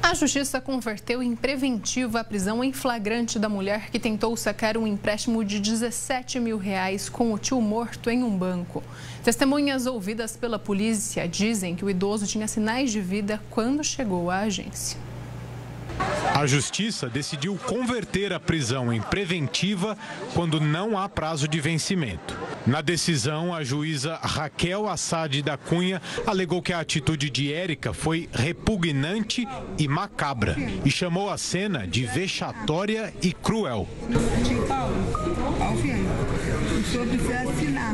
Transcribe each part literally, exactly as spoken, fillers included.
A justiça converteu em preventiva a prisão em flagrante da mulher que tentou sacar um empréstimo de dezessete mil reais com o tio morto em um banco. Testemunhas ouvidas pela polícia dizem que o idoso tinha sinais de vida quando chegou à agência. A justiça decidiu converter a prisão em preventiva quando não há prazo de vencimento. Na decisão, a juíza Raquel Assad da Cunha alegou que a atitude de Érica foi repugnante e macabra e chamou a cena de vexatória e cruel. Tio Paulo, ó, filho, o senhor precisa assinar.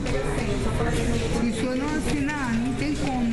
Se o senhor não assinar, não tem como.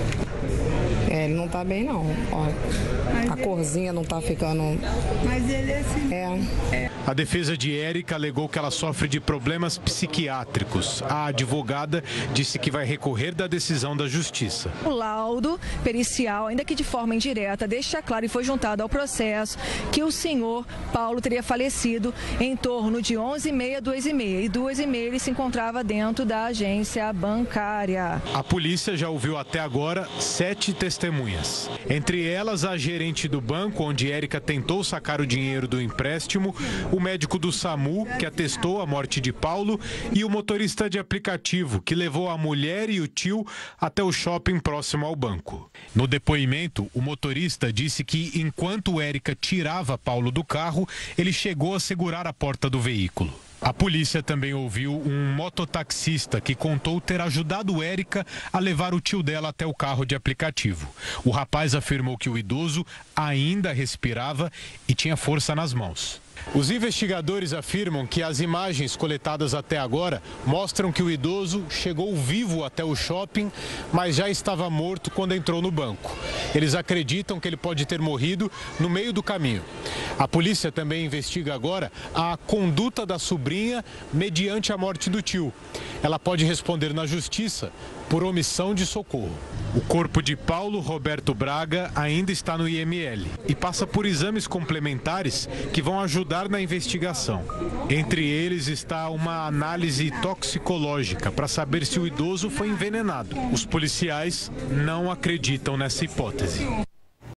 É, ele não tá bem não, ó, a corzinha não tá ficando... Mas ele é assim. É. A defesa de Érica alegou que ela sofre de problemas psiquiátricos. A advogada disse que vai recorrer da decisão da justiça. O laudo pericial, ainda que de forma indireta, deixa claro e foi juntado ao processo que o senhor Paulo teria falecido em torno de onze e meia, duas e meia. E duas e meia ele se encontrava dentro da agência bancária. A polícia já ouviu até agora sete testemunhas. Entre elas, a gerente do banco, onde Érica tentou sacar o dinheiro do empréstimo, o médico do SAMU, que atestou a morte de Paulo, e o motorista de aplicativo, que levou a mulher e o tio até o shopping próximo ao banco. No depoimento, o motorista disse que, enquanto Érica tirava Paulo do carro, ele chegou a segurar a porta do veículo. A polícia também ouviu um mototaxista que contou ter ajudado Érica a levar o tio dela até o carro de aplicativo. O rapaz afirmou que o idoso ainda respirava e tinha força nas mãos. Os investigadores afirmam que as imagens coletadas até agora mostram que o idoso chegou vivo até o shopping, mas já estava morto quando entrou no banco. Eles acreditam que ele pode ter morrido no meio do caminho. A polícia também investiga agora a conduta da sobrinha mediante a morte do tio. Ela pode responder na justiça por omissão de socorro. O corpo de Paulo Roberto Braga ainda está no I M L e passa por exames complementares que vão ajudar na investigação. Entre eles está uma análise toxicológica para saber se o idoso foi envenenado. Os policiais não acreditam nessa hipótese.